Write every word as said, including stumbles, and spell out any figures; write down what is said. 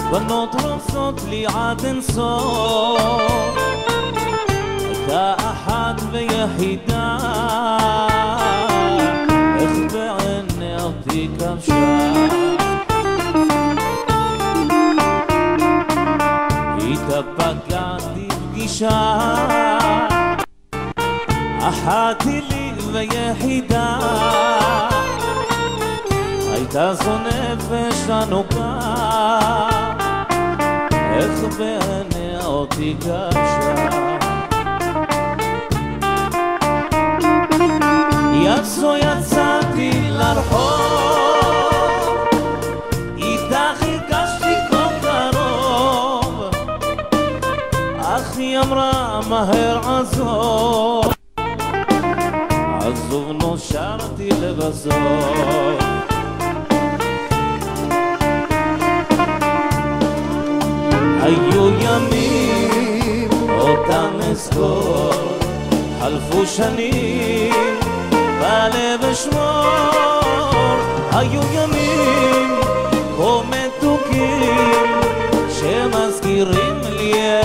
בנות רומסות לי עד אינסוף, הייתה אחת ויחידה, איך בעיניה אותי כבשה. איתה פגעתי פגישה, אחת היא לי ויחידה, הייתה זו נפש ענוקה, איך בעיניה אותי כבשה. יצאו יצאתי לרחוב, איתך הרגשתי כה קרוב, אך היא אמרה מהר עזוב, עזוב נושרתי לבסוף. היו ימים אותם אזכור, חלפו שנים בלב אשמור, היו ימים כה מתוקים שמזכירים לי